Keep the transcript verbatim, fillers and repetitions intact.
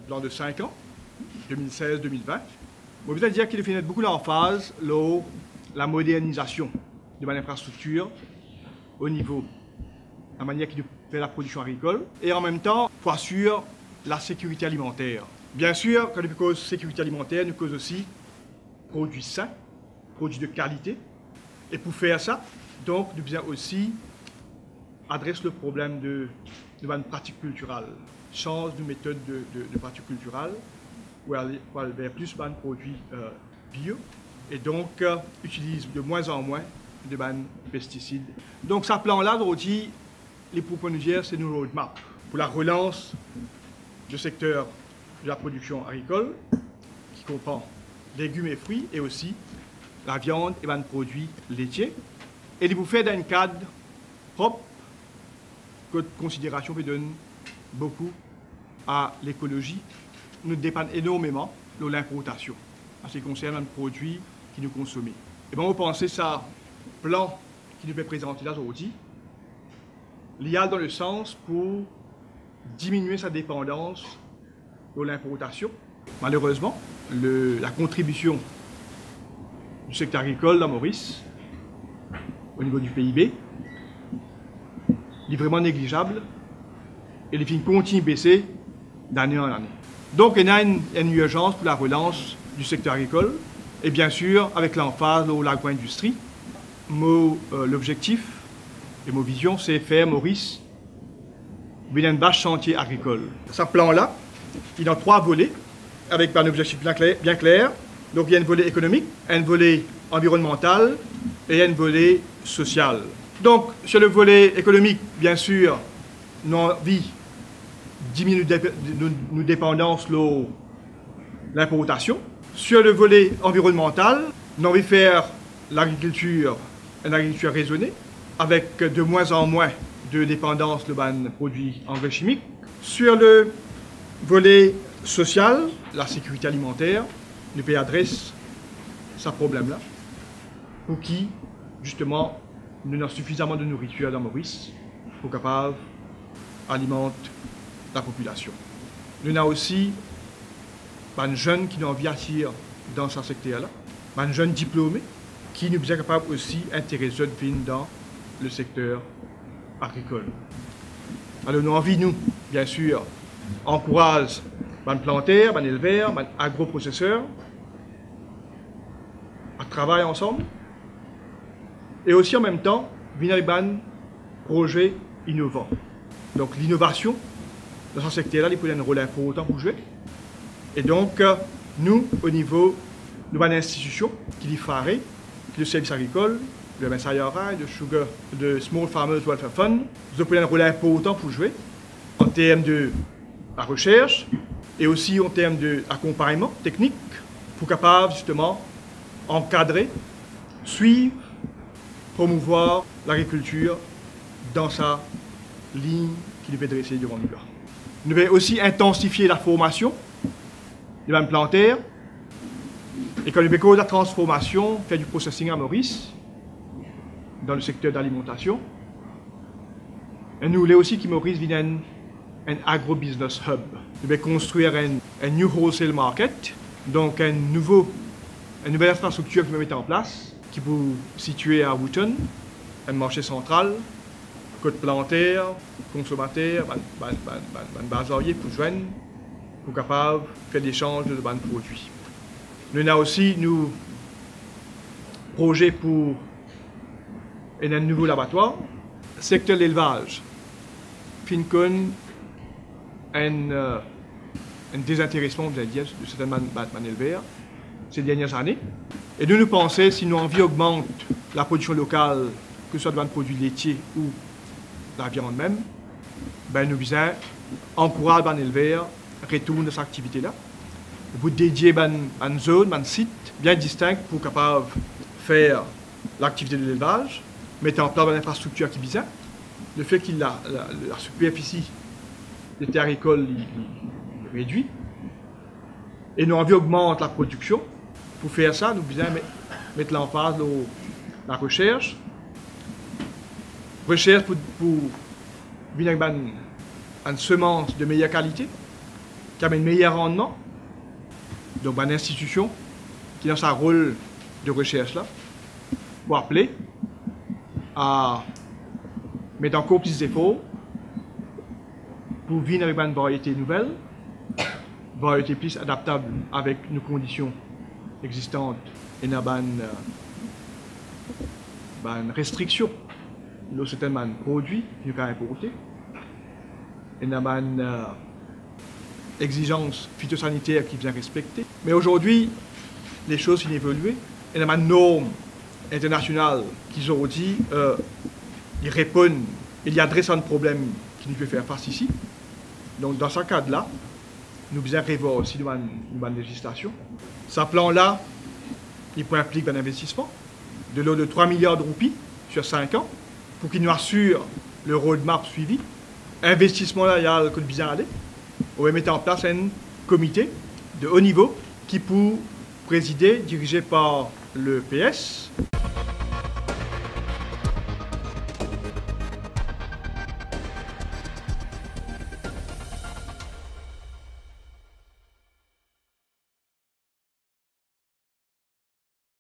plan de cinq ans, deux mille seize deux mille vingt. On veut dire qu'il fait beaucoup l'emphase sur la modernisation de l'infrastructure au niveau de la manière qu'il fait la production agricole et en même temps pour assurer la sécurité alimentaire. Bien sûr, quand nous cause sécurité alimentaire, nous cause aussi produits sains, produits de qualité. Et pour faire ça, donc, nous devons aussi adresser le problème de, de la pratique culturelle. Change de méthode de, de, de pratique culturelle, où elle, où elle vers plus de produits euh, bio, et donc euh, utilise de moins en moins de pesticides. Donc, ce plan-là, aujourd'hui, les propositions, c'est une roadmap pour la relance du secteur de la production agricole, qui comprend légumes et fruits, et aussi la viande et les produits laitiers. Et il vous fait dans un cadre propre, que de considération vous donne beaucoup à l'écologie. Nous dépendons énormément de l'importation, en ce qui concerne les produits qui nous consommons. Et bien, vous pensez ça, plan qui nous est présenté là aujourd'hui, il y a dans le sens pour diminuer sa dépendance de l'importation. Malheureusement, le, la contribution du secteur agricole dans Maurice, au niveau du P I B, est vraiment négligeable et les fins continuent de baisser d'année en année. Donc, il y a une, une urgence pour la relance du secteur agricole et bien sûr, avec l'emphase de l'agro-industrie, euh, l'objectif et ma vision, c'est faire Maurice un bas chantier agricole. Ce plan-là, il a trois volets avec un objectif bien clair, bien clair. Donc, il y a un volet économique, un volet environnemental et un volet social. Donc, sur le volet économique, bien sûr, nous avons envie de diminuer nos dépendances de l'importation. Sur le volet environnemental, nous avons envie de faire l'agriculture, une agriculture raisonnée, avec de moins en moins de dépendance de produits engrais chimiques. Sur le volet social, la sécurité alimentaire, nous pouvons adresser ce problème-là, pour qui, justement, nous avons suffisamment de nourriture dans Maurice pour capable alimenter la population. Nous avons aussi des jeunes qui ont envie d'attirer dans ce secteur-là, des jeunes diplômés qui nous sont capables aussi d'intéresser dans le secteur agricole. Alors nous avons envie, nous, bien sûr, encourager les planteurs, les éleveurs, les agroprocesseurs à travailler ensemble et aussi en même temps venir avec des projets innovants. Donc l'innovation dans ce secteur-là, il peut avoir un rôle important pour jouer. Et donc, nous, au niveau de l'institution qui est farée, qui est le service agricole, le M S I R I, le Sugar, le Small Farmers Welfare Fund, nous avons un rôle important pour jouer en termes de la recherche et aussi en termes d'accompagnement technique pour capable justement encadrer, suivre, promouvoir l'agriculture dans sa ligne qu'il devait dresser durant l'hiver. Nous devons aussi intensifier la formation des planteurs et quand nous devons la transformation, faire du processing à Maurice dans le secteur d'alimentation. Et nous voulons aussi que Maurice devienne un agro-business hub. Nous devons construire un, un new wholesale market, donc un nouveau, une nouvelle infrastructure qui va mettre en place, qui peut situer à Wooton, un marché central, côte planteurs, consommateurs, un bazarier pour joindre, pour capable faire l'échange de bons produits. Nous avons aussi nos projets pour un nouveau laboratoire, secteur de l'élevage. Fincon un, euh, un désintéressement de certains éleveurs ces dernières années. Et nous nous pensons, si nos envies augmentent la production locale, que ce soit de produits laitiers ou la viande même, ben nous visons encourager les éleveurs à retourner à cette activité-là. Vous dédiez une zone, un site bien distinct pour capable faire l'activité de l'élevage, mettre en place une infrastructure qui vise. Le fait que la, la, la superficie des terres agricoles est réduite et nous envie augmente la production. Pour faire ça, nous devons mettre l'emphase sur la recherche. Recherche pour, pour venir avec une, une semence de meilleure qualité, qui a un meilleur rendement. Donc, une institution qui dans sa rôle de recherche là, pour appeler à mettre encore plus d'efforts pour venir avec une variété nouvelle, variété plus adaptable avec nos conditions existantes et une bonne restriction de certains produits que nous avons importés, et une bonne euh, exigence phytosanitaire qui vient respecter. Mais aujourd'hui, les choses sont évoluées et il y a une norme internationale qui ont dit euh, ils répondent, ils adressent un problème qui nous fait faire face ici. Donc dans ce cadre-là, nous devons revoir aussi une bonne législation. Ce plan-là, il peut impliquer un investissement de l'ordre de trois milliards de roupies sur cinq ans pour qu'il nous assure le roadmap suivi. Investissement-là, il y a le code bizarre aller. On va mettre en place un comité de haut niveau qui peut présider, dirigé par le P S.